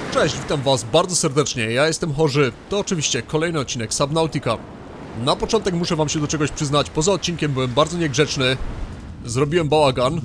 Cześć, witam was bardzo serdecznie, ja jestem Chorzy, to oczywiście kolejny odcinek Subnautica. Na początek muszę wam się do czegoś przyznać, poza odcinkiem byłem bardzo niegrzeczny, zrobiłem bałagan.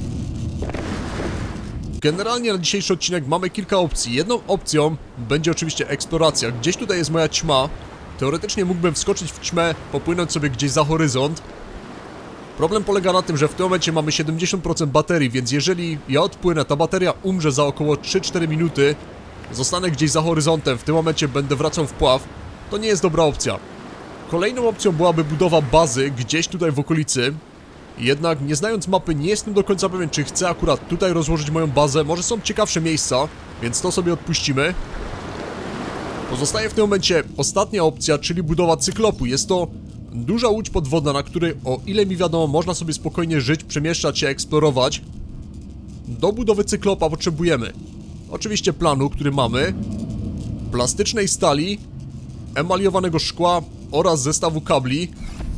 Generalnie na dzisiejszy odcinek mamy kilka opcji. Jedną opcją będzie oczywiście eksploracja, gdzieś tutaj jest moja ćma. Teoretycznie mógłbym wskoczyć w ćmę, popłynąć sobie gdzieś za horyzont. Problem polega na tym, że w tym momencie mamy 70% baterii, więc jeżeli ja odpłynę, ta bateria umrze za około 3-4 minuty. Zostanę gdzieś za horyzontem, w tym momencie będę wracał w pław. To nie jest dobra opcja. Kolejną opcją byłaby budowa bazy gdzieś tutaj w okolicy. Jednak nie znając mapy nie jestem do końca pewien, czy chcę akurat tutaj rozłożyć moją bazę. Może są ciekawsze miejsca, więc to sobie odpuścimy. Pozostaje w tym momencie ostatnia opcja, czyli budowa cyklopu. Jest to duża łódź podwodna, na której, o ile mi wiadomo, można sobie spokojnie żyć, przemieszczać się, eksplorować. Do budowy cyklopa potrzebujemy oczywiście planu, który mamy, plastycznej stali, emaliowanego szkła oraz zestawu kabli.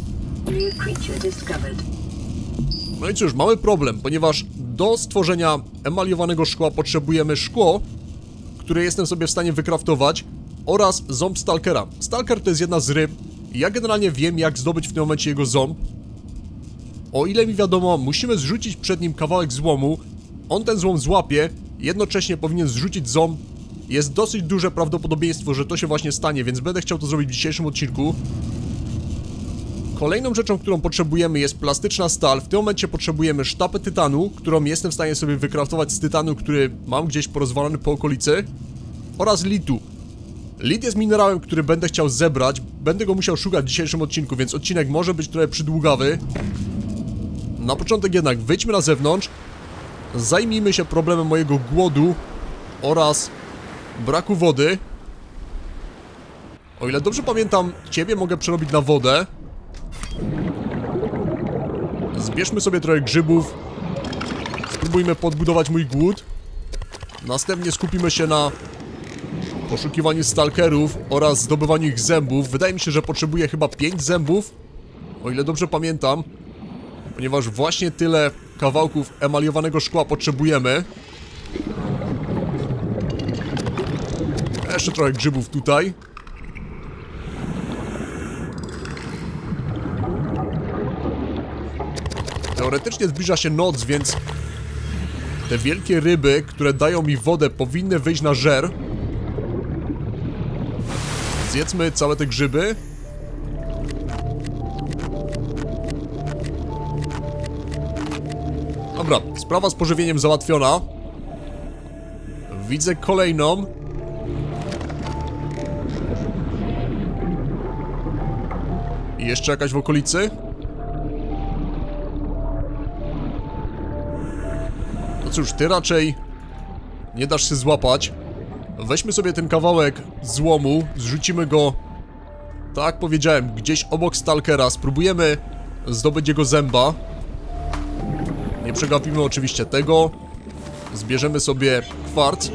No i cóż, mamy problem, ponieważ do stworzenia emaliowanego szkła potrzebujemy szkło, które jestem sobie w stanie wykraftować, oraz ząb stalkera. Stalker to jest jedna z ryb. Ja generalnie wiem, jak zdobyć w tym momencie jego ząb. O ile mi wiadomo, musimy zrzucić przed nim kawałek złomu. On ten złom złapie, jednocześnie powinien zrzucić ząb. Jest dosyć duże prawdopodobieństwo, że to się właśnie stanie, więc będę chciał to zrobić w dzisiejszym odcinku. Kolejną rzeczą, którą potrzebujemy, jest plastyczna stal. W tym momencie potrzebujemy sztapę tytanu, którą jestem w stanie sobie wykraftować z tytanu, który mam gdzieś porozwalany po okolicy. Oraz litu. Lit jest minerałem, który będę chciał zebrać. Będę go musiał szukać w dzisiejszym odcinku, więc odcinek może być trochę przydługawy. Na początek jednak wyjdźmy na zewnątrz. Zajmijmy się problemem mojego głodu oraz braku wody. O ile dobrze pamiętam, ciebie mogę przerobić na wodę. Zbierzmy sobie trochę grzybów. Spróbujmy podbudować mój głód. Następnie skupimy się na poszukiwaniu stalkerów oraz zdobywaniu ich zębów. Wydaje mi się, że potrzebuję chyba 5 zębów, o ile dobrze pamiętam, ponieważ właśnie tyle kawałków emaliowanego szkła potrzebujemy. Jeszcze trochę grzybów tutaj. Teoretycznie zbliża się noc, więc te wielkie ryby, które dają mi wodę, powinny wyjść na żer. Zjedzmy całe te grzyby. Dobra, sprawa z pożywieniem załatwiona. Widzę kolejną. I jeszcze jakaś w okolicy? No cóż, ty raczej nie dasz się złapać. Weźmy sobie ten kawałek złomu, zrzucimy go, tak jak powiedziałem, gdzieś obok stalkera. Spróbujemy zdobyć jego zęba. Nie przegapimy oczywiście tego. Zbierzemy sobie kwarc.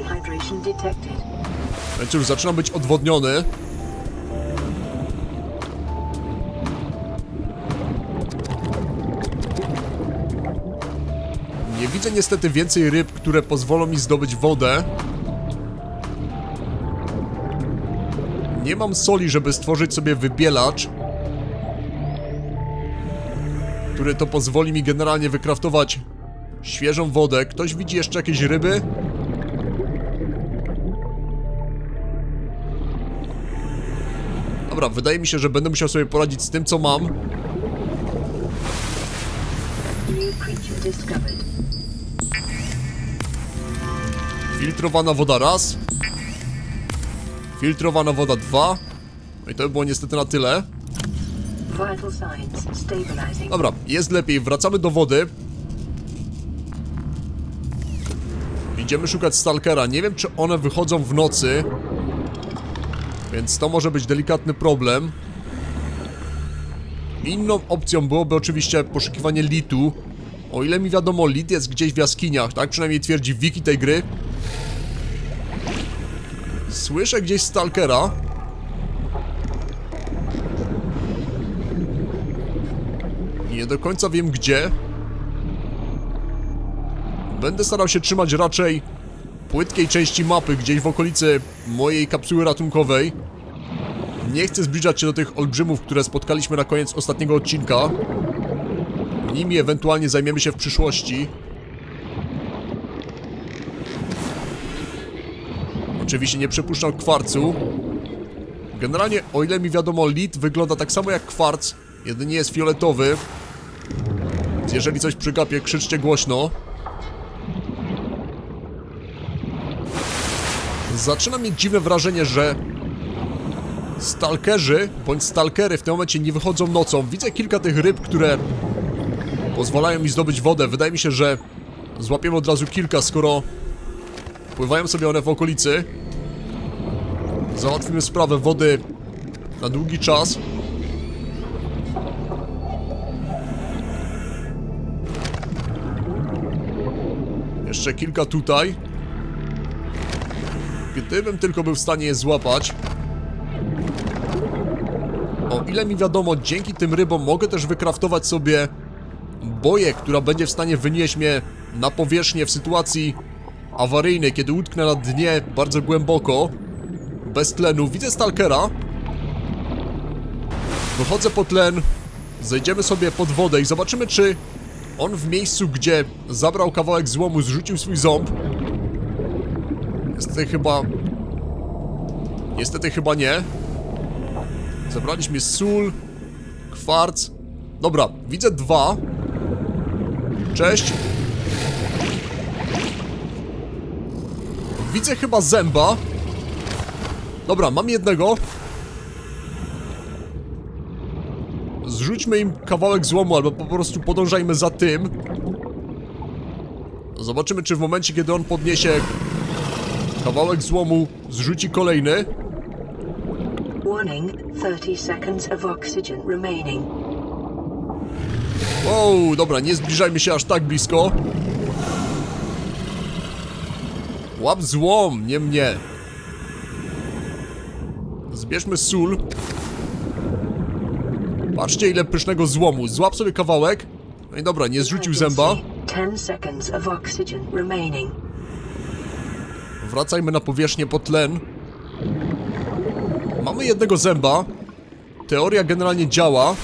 Więc już zaczyna być odwodniony. Nie widzę niestety więcej ryb, które pozwolą mi zdobyć wodę. Nie mam soli, żeby stworzyć sobie wybielacz, który to pozwoli mi generalnie wykraftować świeżą wodę. Ktoś widzi jeszcze jakieś ryby? Dobra, wydaje mi się, że będę musiał sobie poradzić z tym, co mam. Filtrowana woda raz. Filtrowana woda 2. No i to by było niestety na tyle. Dobra, jest lepiej, wracamy do wody. Idziemy szukać stalkera. Nie wiem, czy one wychodzą w nocy, więc to może być delikatny problem. Inną opcją byłoby oczywiście poszukiwanie litu. O ile mi wiadomo, lit jest gdzieś w jaskiniach, tak przynajmniej twierdzi wiki tej gry. Słyszę gdzieś stalkera. Nie do końca wiem gdzie. Będę starał się trzymać raczej płytkiej części mapy, gdzieś w okolicy mojej kapsuły ratunkowej. Nie chcę zbliżać się do tych olbrzymów, które spotkaliśmy na koniec ostatniego odcinka. Nimi ewentualnie zajmiemy się w przyszłości. Oczywiście nie przypuszczam kwarcu. Generalnie, o ile mi wiadomo, lit wygląda tak samo jak kwarc, jedynie jest fioletowy. Więc jeżeli coś przygapię, krzyczcie głośno. Zaczyna mieć dziwne wrażenie, że stalkerzy, bądź stalkery w tym momencie nie wychodzą nocą. Widzę kilka tych ryb, które pozwalają mi zdobyć wodę. Wydaje mi się, że złapiemy od razu kilka, skoro pływają sobie one w okolicy. Załatwimy sprawę wody na długi czas. Jeszcze kilka tutaj. Gdybym tylko był w stanie je złapać. O ile mi wiadomo, dzięki tym rybom mogę też wykraftować sobie boję, która będzie w stanie wynieść mnie na powierzchnię w sytuacji awaryjnej, kiedy utknę na dnie bardzo głęboko, bez tlenu. Widzę stalkera. Wychodzę po tlen, zejdziemy sobie pod wodę i zobaczymy, czy on w miejscu, gdzie zabrał kawałek złomu, zrzucił swój ząb. Niestety chyba nie. Zebraliśmy sól, kwarc. Dobra, widzę dwa. Cześć. Widzę chyba zęba. Dobra, mam jednego. Zrzućmy im kawałek złomu, albo po prostu podążajmy za tym. Zobaczymy, czy w momencie, kiedy on podniesie kawałek złomu, zrzuci kolejny. Warning, 30 seconds of oxygen remaining. Wow, dobra, nie zbliżajmy się aż tak blisko. Łap złom, nie mnie. Zbierzmy sól. Patrzcie, ile pysznego złomu. Złap sobie kawałek. No i dobra, nie zrzucił zęba. 10 seconds of oxygen remaining. Wracajmy na powierzchnię po tlen. Mamy jednego zęba. Teoria generalnie działa.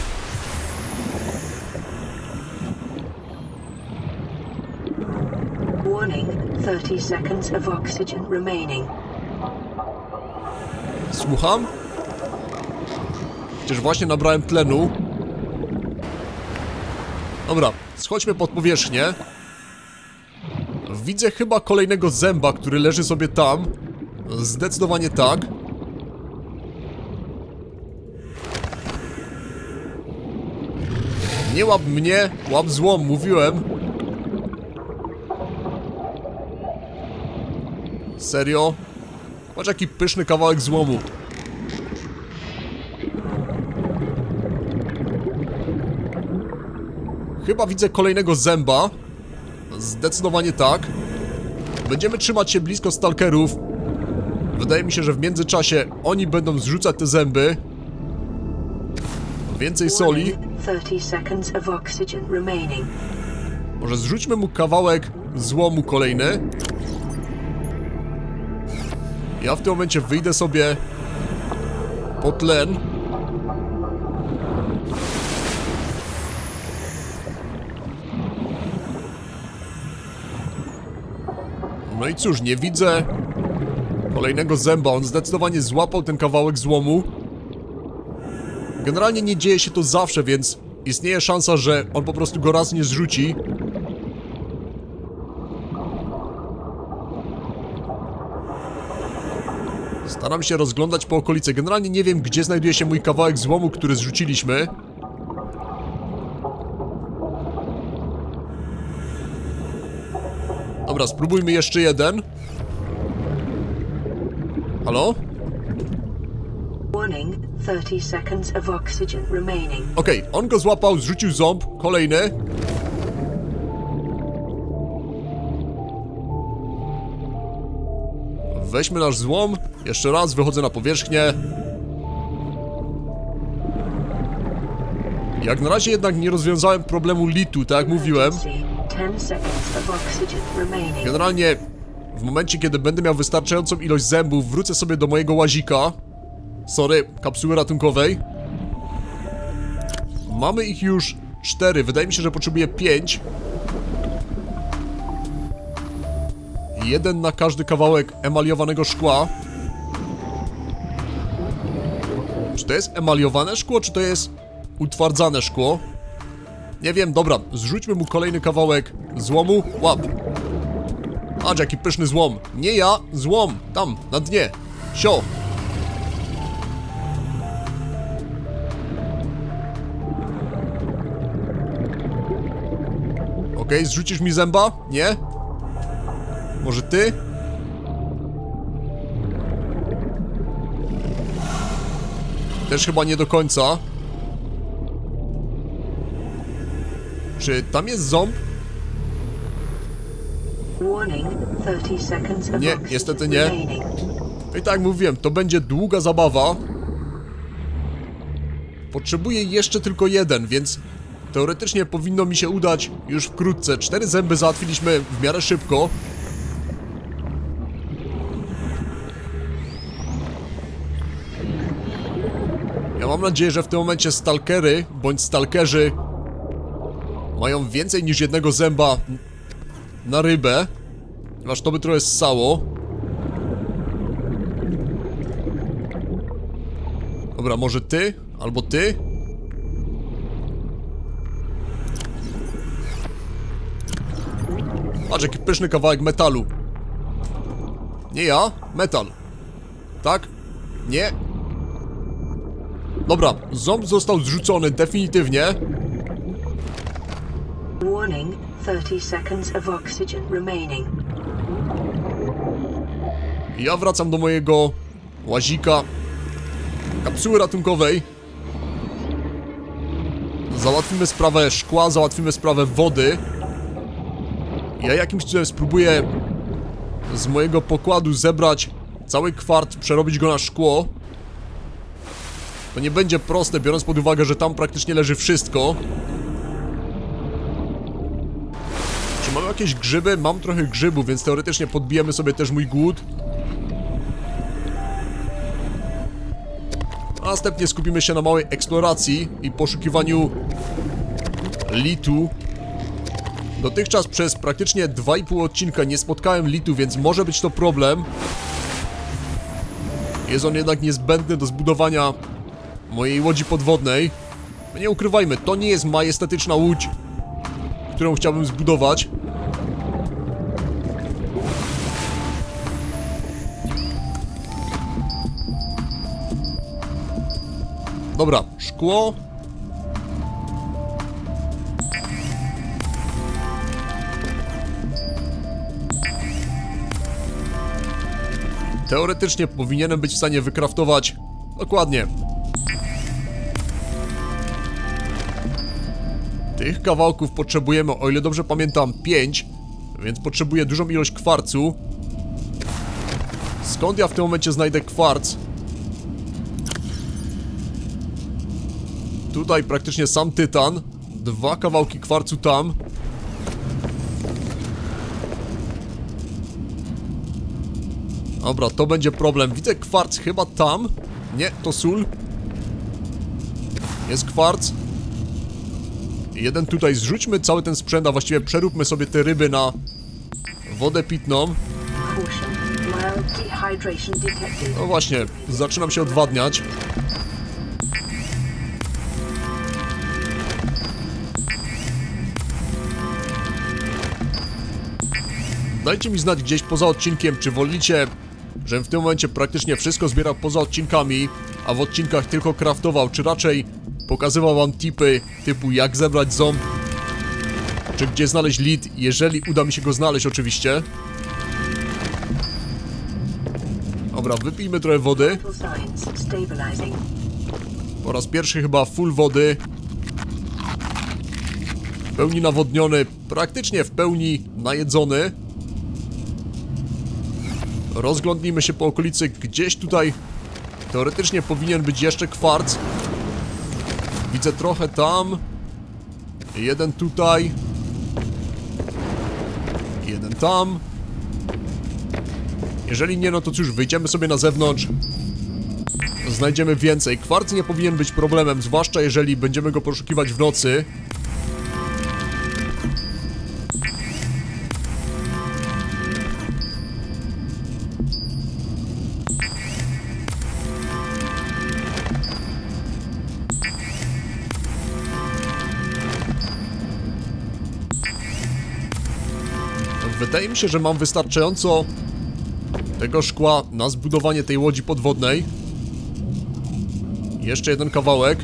Warning, 30 seconds of oxygen remaining. Słucham? Przecież właśnie nabrałem tlenu. Dobra, schodźmy pod powierzchnię. Widzę chyba kolejnego zęba, który leży sobie tam. Zdecydowanie tak. Nie łap mnie, łap złom, mówiłem. Serio? Patrz, jaki pyszny kawałek złomu. Chyba widzę kolejnego zęba. Zdecydowanie tak. Będziemy trzymać się blisko stalkerów. Wydaje mi się, że w międzyczasie oni będą zrzucać te zęby. Więcej soli. 30 seconds of oxygen remaining. Może zrzućmy mu kawałek złomu kolejny. Ja w tym momencie wyjdę sobie po tlen. No i cóż, nie widzę kolejnego zęba. On zdecydowanie złapał ten kawałek złomu. Generalnie nie dzieje się to zawsze, więc istnieje szansa, że on po prostu go raz nie zrzuci. Staram się rozglądać po okolicy. Generalnie nie wiem, gdzie znajduje się mój kawałek złomu, który zrzuciliśmy. Dobra, spróbujmy jeszcze jeden. Halo? Warning, 30 seconds of oxygen remaining. Okej, on go złapał, zrzucił ząb. Kolejny. Weźmy nasz złom. Jeszcze raz, wychodzę na powierzchnię. Jak na razie jednak nie rozwiązałem problemu litu, tak jak mówiłem. Emergency, 10 seconds of oxygen remaining. Generalnie w momencie, kiedy będę miał wystarczającą ilość zębów, wrócę sobie do mojego łazika. Sorry, kapsuły ratunkowej. Mamy ich już 4, wydaje mi się, że potrzebuję 5. Jeden na każdy kawałek emaliowanego szkła. Czy to jest emaliowane szkło, czy to jest utwardzane szkło? Nie wiem, dobra, zrzućmy mu kolejny kawałek złomu. Łap. Patrz, jaki pyszny złom. Nie ja, złom. Tam, na dnie. Sio. Okej, zrzucisz mi zęba? Nie? Może ty? Też chyba nie do końca. Czy tam jest ząb? Nie, niestety nie. I tak mówiłem, to będzie długa zabawa. Potrzebuję jeszcze tylko jeden, więc teoretycznie powinno mi się udać już wkrótce. 4 zęby załatwiliśmy w miarę szybko. Ja mam nadzieję, że w tym momencie stalkery, bądź stalkerzy mają więcej niż jednego zęba na rybę. Aż to by trochę ssało. Dobra, może ty? Albo ty? Patrz, jaki pyszny kawałek metalu. Nie ja, metal. Tak? Nie. Dobra, ząb został zrzucony definitywnie. Warning, 30 seconds of oxygen remaining. Ja wracam do mojego łazika. Kapsuły ratunkowej. Załatwimy sprawę szkła, załatwimy sprawę wody. Ja jakimś cudem spróbuję z mojego pokładu zebrać cały kwarc, przerobić go na szkło. To nie będzie proste, biorąc pod uwagę, że tam praktycznie leży wszystko. Czy mam jakieś grzyby? Mam trochę grzybów, więc teoretycznie podbijemy sobie też mój głód. A następnie skupimy się na małej eksploracji i poszukiwaniu litu. Dotychczas przez praktycznie 2,5 odcinka nie spotkałem litu, więc może być to problem. Jest on jednak niezbędny do zbudowania mojej łodzi podwodnej. No nie ukrywajmy, to nie jest majestatyczna łódź, którą chciałbym zbudować. Dobra, szkło. Teoretycznie powinienem być w stanie wykraftować dokładnie tych kawałków potrzebujemy, o ile dobrze pamiętam, 5, więc potrzebuję dużą ilość kwarcu. Skąd ja w tym momencie znajdę kwarc? Tutaj praktycznie sam tytan. 2 kawałki kwarcu tam. Dobra, to będzie problem. Widzę kwarc chyba tam. Nie, to sól. Jest kwarc. Jeden tutaj. Zrzućmy cały ten sprzęt, a właściwie przeróbmy sobie te ryby na wodę pitną. No właśnie, zaczynam się odwadniać. Dajcie mi znać gdzieś poza odcinkiem, czy wolicie, żebym w tym momencie praktycznie wszystko zbierał poza odcinkami, a w odcinkach tylko craftował, czy raczej pokazywał wam tipy typu jak zebrać ząb, czy gdzie znaleźć lit, jeżeli uda mi się go znaleźć oczywiście. Dobra, wypijmy trochę wody. Po raz pierwszy chyba full wody. W pełni nawodniony, praktycznie w pełni najedzony. Rozglądnijmy się po okolicy, gdzieś tutaj teoretycznie powinien być jeszcze kwarc. Widzę trochę tam. Jeden tutaj. Jeden tam. Jeżeli nie, no to cóż, wyjdziemy sobie na zewnątrz. Znajdziemy więcej. Kwarc nie powinien być problemem, zwłaszcza jeżeli będziemy go poszukiwać w nocy. Wydaje mi się, że mam wystarczająco tego szkła na zbudowanie tej łodzi podwodnej. Jeszcze jeden kawałek.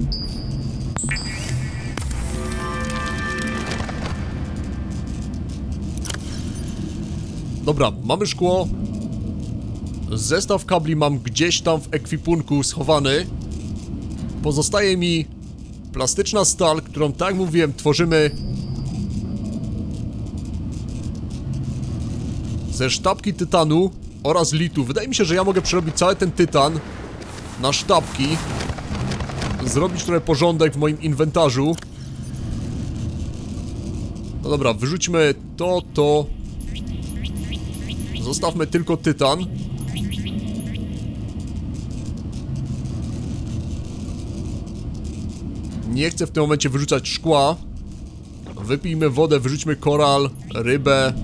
Dobra, mamy szkło. Zestaw kabli mam gdzieś tam w ekwipunku schowany. Pozostaje mi plastyczna stal, którą, tak jak mówiłem, tworzymy ze sztabki tytanu oraz litu. Wydaje mi się, że ja mogę przerobić cały ten tytan na sztabki. Zrobić trochę porządek w moim inwentarzu. No dobra, wyrzućmy to. Zostawmy tylko tytan. Nie chcę w tym momencie wyrzucać szkła. Wypijmy wodę, wyrzućmy koral, rybę.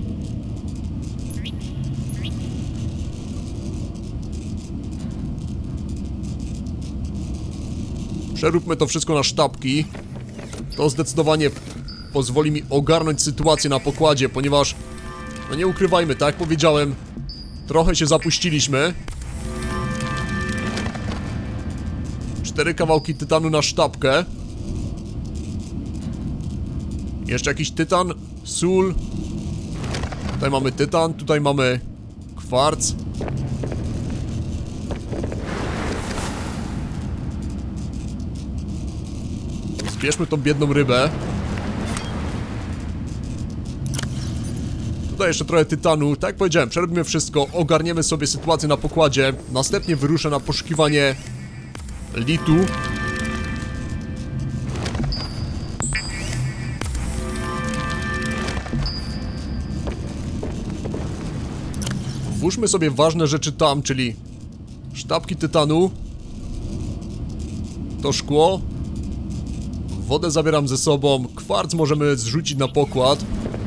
Przeróbmy to wszystko na sztabki. To zdecydowanie pozwoli mi ogarnąć sytuację na pokładzie, ponieważ, no nie ukrywajmy, tak jak powiedziałem, trochę się zapuściliśmy. 4 kawałki tytanu na sztabkę. Jeszcze jakiś tytan, sól. Tutaj mamy tytan, tutaj mamy kwarc. Zbierzmy tą biedną rybę. Tutaj jeszcze trochę tytanu. Tak jak powiedziałem, przerobimy wszystko, ogarniemy sobie sytuację na pokładzie. Następnie wyruszę na poszukiwanie litu. Włóżmy sobie ważne rzeczy tam, czyli sztabki tytanu. To szkło. Wodę zabieram ze sobą. Kwarc możemy zrzucić na pokład.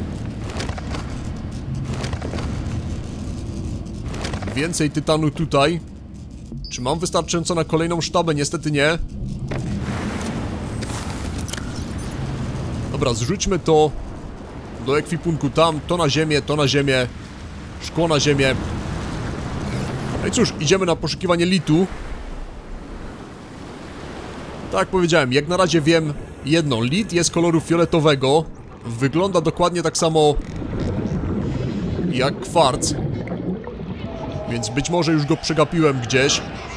Więcej tytanu tutaj. Czy mam wystarczająco na kolejną sztabę? Niestety nie. Dobra, zrzućmy to do ekwipunku tam. To na ziemię, to na ziemię. Szkło na ziemię. No i cóż, idziemy na poszukiwanie litu. Tak jak powiedziałem, jak na razie wiem jedno. Lit jest koloru fioletowego. Wygląda dokładnie tak samo jak kwarc. Więc być może już go przegapiłem gdzieś.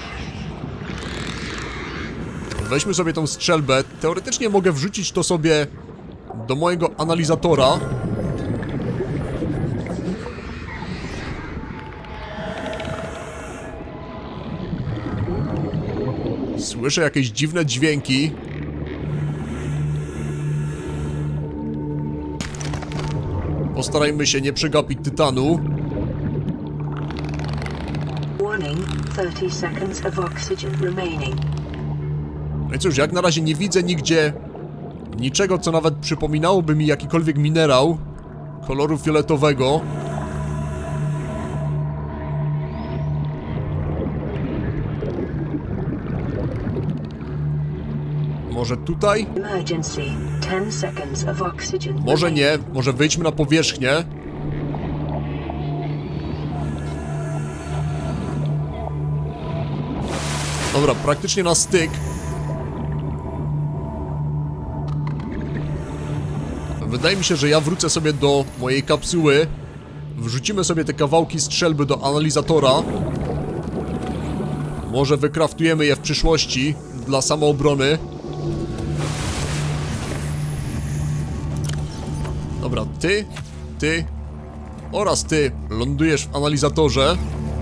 Weźmy sobie tą strzelbę. Teoretycznie mogę wrzucić to sobie do mojego analizatora. Słyszę jakieś dziwne dźwięki. Postarajmy się nie przegapić tytanu. Warning, 30 seconds of oxygen remaining. No i cóż, jak na razie nie widzę nigdzie niczego, co nawet przypominałoby mi jakikolwiek minerał koloru fioletowego. Może tutaj? Emergency, 10 seconds of oxygen Może remaining. nie, może wyjdźmy na powierzchnię. Dobra, praktycznie na styk. Wydaje mi się, że ja wrócę sobie do mojej kapsuły. Wrzucimy sobie te kawałki strzelby do analizatora. Może wykraftujemy je w przyszłości dla samoobrony. Dobra, ty oraz ty lądujesz w analizatorze.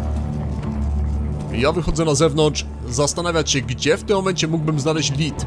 Ja wychodzę na zewnątrz, zastanawiać się, gdzie w tym momencie mógłbym znaleźć lit.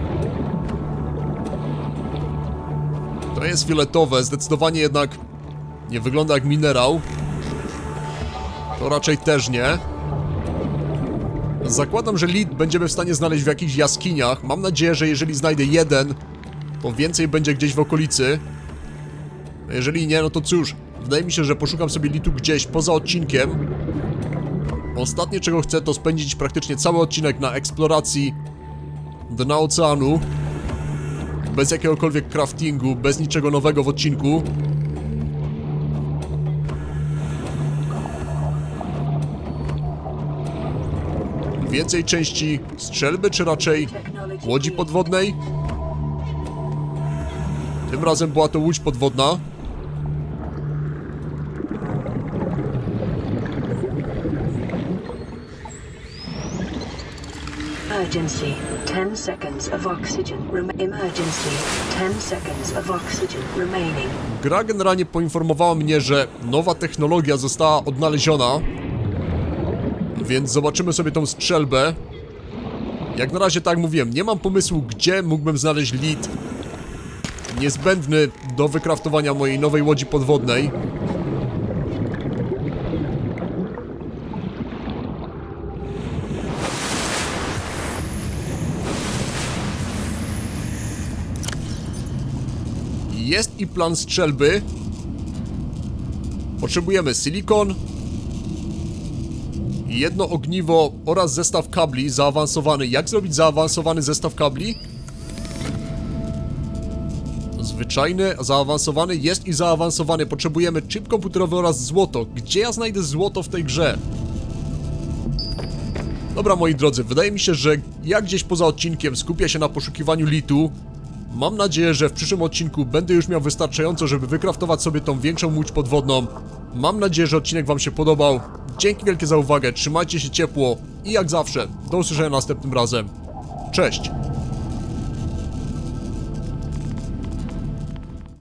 To jest fioletowe, zdecydowanie jednak nie wygląda jak minerał. To raczej też nie. Zakładam, że lit będziemy w stanie znaleźć w jakichś jaskiniach. Mam nadzieję, że jeżeli znajdę jeden, to więcej będzie gdzieś w okolicy. A jeżeli nie, no to cóż. Wydaje mi się, że poszukam sobie litu gdzieś poza odcinkiem. Ostatnie, czego chcę, to spędzić praktycznie cały odcinek na eksploracji dna oceanu. Bez jakiegokolwiek craftingu, bez niczego nowego w odcinku. Więcej części strzelby, czy raczej łodzi podwodnej? Tym razem była to łódź podwodna. Emergency. 10 seconds of oxygen. Emergency. 10 seconds of oxygen remaining. Gra generalnie poinformowała mnie, że nowa technologia została odnaleziona. Więc zobaczymy sobie tą strzelbę. Jak na razie, tak jak mówiłem, nie mam pomysłu, gdzie mógłbym znaleźć lit niezbędny do wykraftowania mojej nowej łodzi podwodnej. Jest i plan strzelby. Potrzebujemy silikon, jedno ogniwo oraz zestaw kabli zaawansowany. Jak zrobić zaawansowany zestaw kabli? Zwyczajny, zaawansowany, jest i zaawansowany. Potrzebujemy chip komputerowy oraz złoto. Gdzie ja znajdę złoto w tej grze? Dobra, moi drodzy, wydaje mi się, że ja gdzieś poza odcinkiem skupię się na poszukiwaniu litu. Mam nadzieję, że w przyszłym odcinku będę już miał wystarczająco, żeby wykraftować sobie tą większą łódź podwodną. Mam nadzieję, że odcinek wam się podobał. Dzięki wielkie za uwagę, trzymajcie się ciepło i jak zawsze, do usłyszenia następnym razem. Cześć!